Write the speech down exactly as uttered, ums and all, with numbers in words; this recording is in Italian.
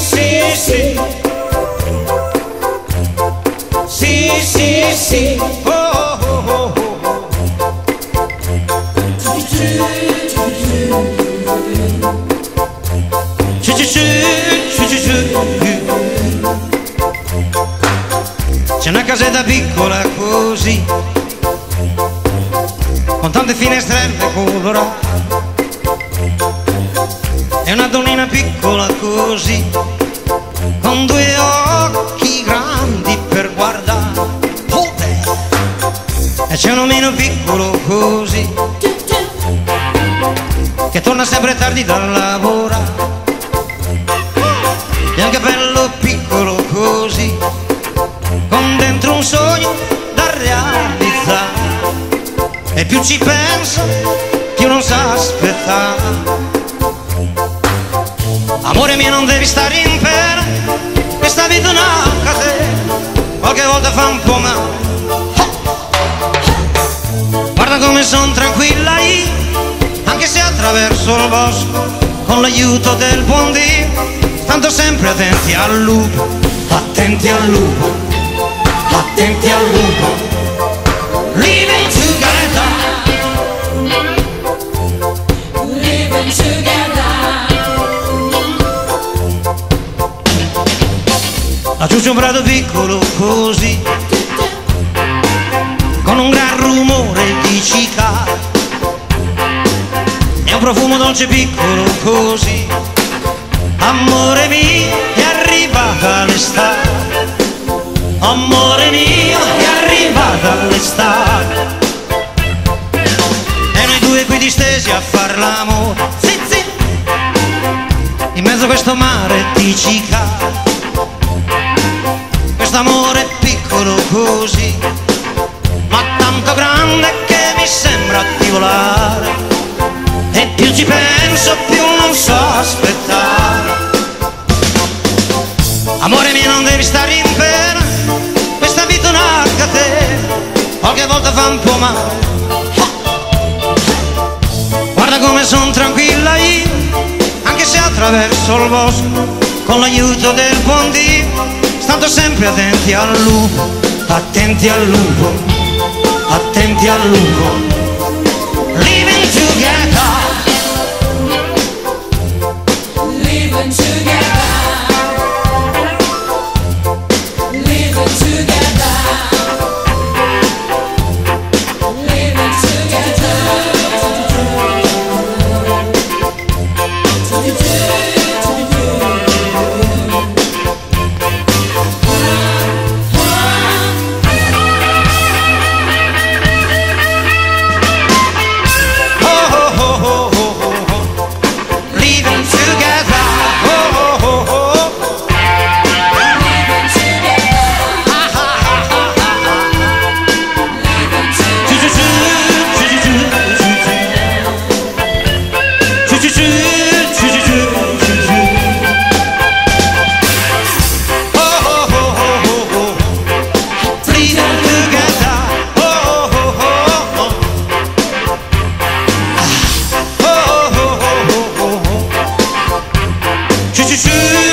sì, sì. Sì, sì, sì. Oh, oh, oh, oh, oh. Ciu, ciu, ciu, ciu, ciu, ciu. C'è una casetta piccola così, con tante finestrelle colorate, e una donnina piccola così, con due occhi grandi per guardare. Oh, e c'è un omino piccolo così, che torna sempre tardi dal lavoro, e anche bello piccolo così, con dentro un sogno da realizzare. E più ci penso, più non sa aspettare. Amore mio, non devi stare in pena, questa vita è una catena, qualche volta fa un po' male. Guarda come son tranquilla io, anche se attraverso il bosco, con l'aiuto del buon Dio. Tanto sempre attenti al lupo, attenti al lupo, attenti al lupo. Living together, living together. Laggiù c'è un prato piccolo così, con un gran rumore di cicale, e un profumo dolce piccolo così. Amore mio, è arrivata l'estate. Amore mio, è arrivata l'estate. E noi due qui distesi a far l'amore, sì, sì, in mezzo a questo mare di cicale. Quest'amore piccolo così, ma tanto grande che mi sembra di volare. E più ci penso, più non so aspettare. Amore mio, non devi stare in pena, questa vita è una catena, qualche volta fa un po' male. Guarda come son tranquilla io, anche se attraverso il bosco, con l'aiuto del buon Dio. Stando sempre attenti al lupo, attenti al lupo, attenti al lupo. Living together, living together. Choo choo choo.